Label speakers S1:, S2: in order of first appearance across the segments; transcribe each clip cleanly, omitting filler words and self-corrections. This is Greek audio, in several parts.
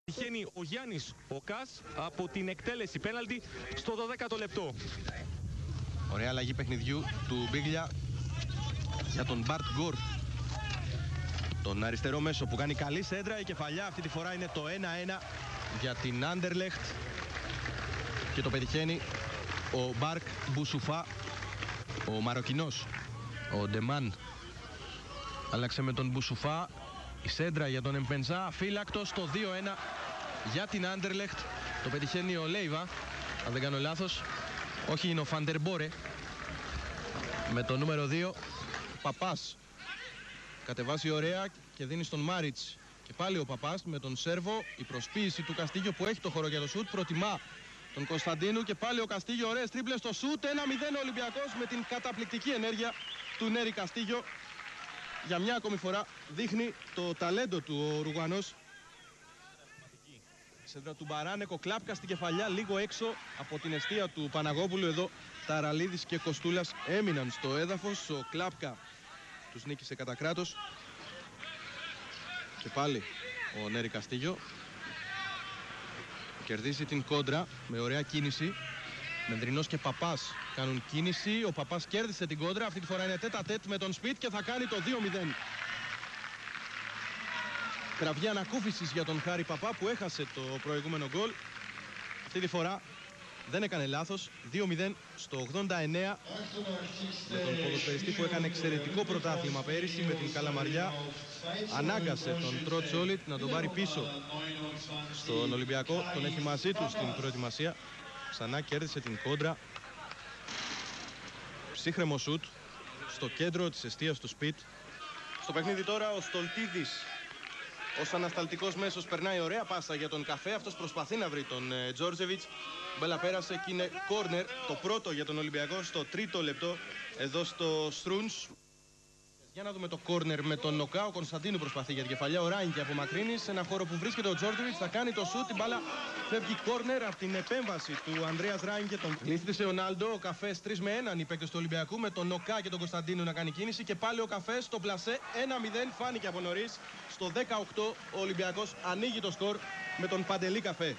S1: Τυχαίνει ο Γιάννης ο Κας από την εκτέλεση πέναλτι στο 12ο λεπτό.
S2: Ωραία αλλαγή παιχνιδιού του Μπίγλια για τον Μπαρτ Γκορ, τον αριστερό μέσο που κάνει καλή σέντρα. Η κεφαλιά αυτή τη φορά είναι το 1-1 για την Άντερλεχτ και το πετυχαίνει ο Μπαρκ Μπουσουφά, ο Μαροκινός. Ο Ντεμάν άλλαξε με τον Μπουσουφά. Η σέντρα για τον Εμπενζά, φύλακτος, το 2-1 για την Άντερλεχτ. Το πετυχαίνει ο Λέιβα, αν δεν κάνω λάθος. Όχι, είναι ο Φαντερμπόρε με το νούμερο 2. Παπάς κατεβάσει ωραία και δίνει στον Μάριτς. Και πάλι ο Παπάς με τον Σέρβο. Η προσποίηση του Καστίγιο που έχει το χώρο για το σουτ. Προτιμά τον Κωνσταντίνου και πάλι ο Καστίγιο. Ωραίες τρίπλες στο σουτ. 1-0 ο Ολυμπιακός με την καταπληκτική ενέργεια του Νέρη Καστίγιο. Για μια ακόμη φορά δείχνει το ταλέντο του ο Ρουγανός. Σέντρα του Μπαράνεκο, κλάπκα στην κεφαλιά, λίγο έξω από την εστία του Παναγόπουλου. Εδώ Ταραλίδης και Κοστούλας έμειναν στο έδαφος. Ο Κλάπκα τους νίκησε κατά κράτος. Και πάλι ο Νέρη Καστίγιο κερδίζει την κόντρα με ωραία κίνηση. Μενδρινός και Παπάς κάνουν κίνηση. Ο Παπάς κέρδισε την κόντρα. Αυτή τη φορά είναι τέτα-τέτ με τον Σπιτ και θα κάνει το 2-0. Κραυγή ανακούφισης για τον Χάρη Παπά που έχασε το προηγούμενο γκολ. Αυτή τη φορά δεν έκανε λάθος. 2-0 στο 89 με τον ποδοσφαιριστή που έκανε εξαιρετικό πρωτάθλημα πέρυσι με την Καλαμαριά. Ανάγκασε τον Τροτσόλιτ να τον πάρει πίσω στον Ολυμπιακό. Τον έχει μαζί του στην προετοιμασία. Ξανά κέρδισε την κόντρα. Ψύχρεμο σουτ στο κέντρο της εστίας του Σπιτ. Στο παιχνίδι τώρα ο Στολτίδης ως ανασταλτικός μέσος περνάει ωραία πάσα για τον Καφέ. Αυτός προσπαθεί να βρει τον Τζόρτζεβιτς. Μπέλα πέρασε και είναι κόρνερ, το πρώτο για τον Ολυμπιακό στο 3ο λεπτό εδώ στο Στρούνς. Για να δούμε το κόρνερ με τον Νοκά. Ο Κωνσταντίνου προσπαθεί για την κεφαλιά. Ο Ράινκι απομακρύνει σε ένα χώρο που βρίσκεται ο Τζόρτζεβιτς. Θα κάνει το σουτ. Η μπάλα φεύγει κόρνερ από την επέμβαση του Ανδρέας Ράινκι. Τον λύθησε ο Νάλντο. Ο Καφές 3 με 1 οι παίκτες του Ολυμπιακού με τον Νοκά και τον Κωνσταντίνου να κάνει κίνηση. Και πάλι ο Καφές στο πλασέ 1-0. Φάνηκε από νωρίς. Στο 18 ο Ολυμπιακός ανοίγει το σκορ με τον Παντελή Καφέ.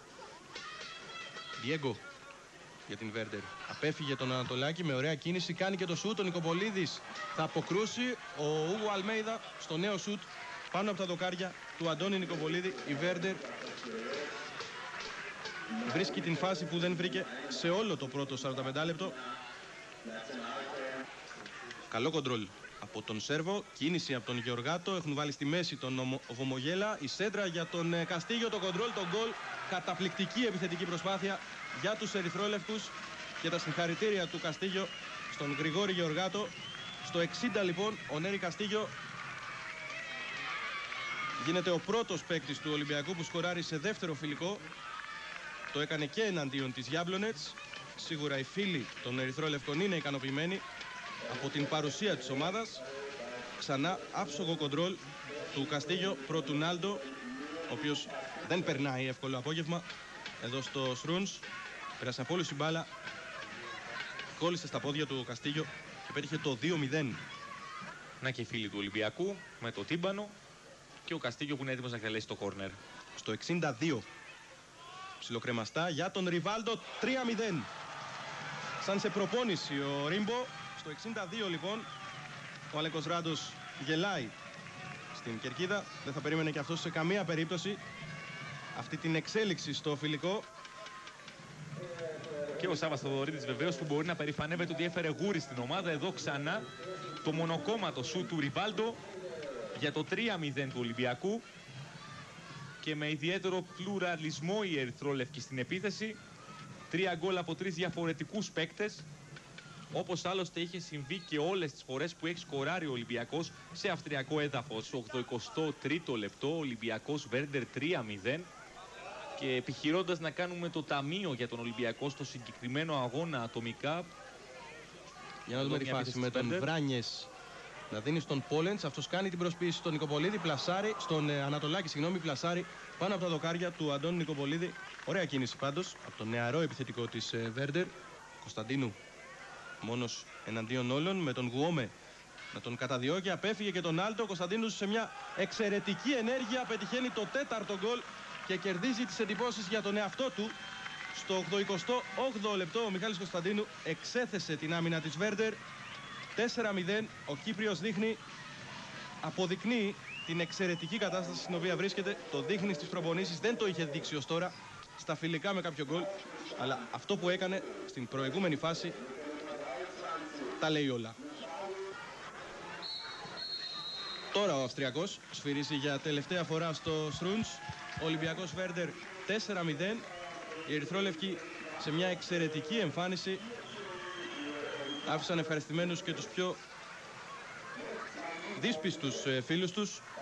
S2: Διέγκο για την Βέρντερ. Απέφυγε τον Ανατολάκη με ωραία κίνηση. Κάνει και το σουτ. Ο Νικοπολίδης θα αποκρούσει. Ο Ούγο Αλμέιδα στο νέο σουτ πάνω από τα δοκάρια του Αντώνη Νικοπολίδη. Η Βέρντερ βρίσκει την φάση που δεν βρήκε σε όλο το πρώτο 45 λεπτό. Καλό κοντρόλ από τον Σέρβο. Κίνηση από τον Γεωργάτο. Έχουν βάλει στη μέση τον Βομογέλα. Η σέντρα για τον Καστίγιο. Το κοντρόλ, τον γκολ. Καταπληκτική επιθετική προσπάθεια για τους ερυθρόλευκους. Και τα συγχαρητήρια του Καστίγιο στον Γρηγόρη Γεωργάτο. Στο 60 λοιπόν ο Νέρη Καστίγιο γίνεται ο πρώτος παίκτης του Ολυμπιακού που σκοράρει σε δεύτερο φιλικό. Το έκανε και εναντίον της Γιάμπλονετς. Σίγουρα οι φίλοι των ερυθρόλευκων είναι ικανοποιημένοι από την παρουσία της ομάδας. Ξανά άψογο κοντρόλ του Καστίγιο πρώτου Νάλντο, ο οποίος δεν περνάει εύκολο απόγευμα εδώ στο Στρούνς. Πέρασε από όλους η μπάλα, κόλλησε στα πόδια του Καστίγιο και πέτυχε το 2-0.
S1: Να και οι φίλοι του Ολυμπιακού με το τύμπανο και ο Καστίγιο που είναι έτοιμος να εκτελέσει το κόρνερ.
S2: Στο 62 ψιλοκρεμαστά για τον Ριβάλντο, 3-0. Σαν σε προπόνηση ο Ρίμπο. Στο 62 λοιπόν ο Αλέκος Ράντος γελάει στην κερκίδα. Δεν θα περίμενε και αυτός σε καμία περίπτωση αυτή την εξέλιξη στο φιλικό.
S1: Και ο Σάββας Θοδωρίδης βεβαίως που μπορεί να περηφανεύεται ότι έφερε γούρι στην ομάδα. Εδώ ξανά το μονοκόμματο σου του Ριβάλντο για το 3-0 του Ολυμπιακού. Και με ιδιαίτερο πλουραλισμό οι ερυθρόλευκοι στην επίθεση. 3 γκολ από 3 διαφορετικούς παίκτες. Όπως άλλωστε είχε συμβεί και όλες τις φορές που έχει σκοράρει ο Ολυμπιακός σε αυστριακό έδαφος. Στο 83ο λεπτό, Ολυμπιακός Βέρντερ 3-0. Και επιχειρώντας να κάνουμε το ταμείο για τον Ολυμπιακό στο συγκεκριμένο αγώνα ατομικά.
S2: Για να δούμε τη φάση με τον Βράνιες να δίνει στον Πόλεντς. Αυτός κάνει την προσποίηση στον Νικοπολίδη. Πλασάρει, στον Ανατολάκη, συγγνώμη, πλασάρει πάνω από τα δοκάρια του Αντώνη Νικοπολίδη. Ωραία κίνηση πάντως από τον νεαρό επιθετικό της Βέρντερ. Κωνσταντίνου μόνος εναντίον όλων με τον Γουόμε να τον καταδιώκει. Απέφυγε και τον Άλτο. Ο Κωνσταντίνος σε μια εξαιρετική ενέργεια πετυχαίνει το 4ο γκολ και κερδίζει τις εντυπώσεις για τον εαυτό του. Στο 88ο λεπτό ο Μιχάλης Κωνσταντίνου εξέθεσε την άμυνα της Βέρντερ. 4-0. Ο Κύπριος αποδεικνύει την εξαιρετική κατάσταση στην οποία βρίσκεται. Το δείχνει στις προπονήσεις, δεν το είχε δείξει ως τώρα στα φιλικά με κάποιο γκολ, αλλά αυτό που έκανε στην προηγούμενη φάση τα λέει όλα. Τώρα ο Αυστριακός σφυρίζει για τελευταία φορά στο Σρούντς. Ο Ολυμπιακός Βέρντερ 4-0. Οι ερυθρόλευκοι σε μια εξαιρετική εμφάνιση άφησαν ευχαριστημένους και τους πιο δύσπιστους φίλους τους.